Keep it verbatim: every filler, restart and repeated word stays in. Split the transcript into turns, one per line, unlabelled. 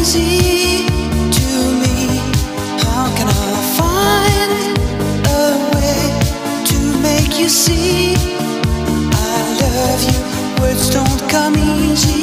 easy to me. How can I find a way to make you see I love you? Words don't come easy.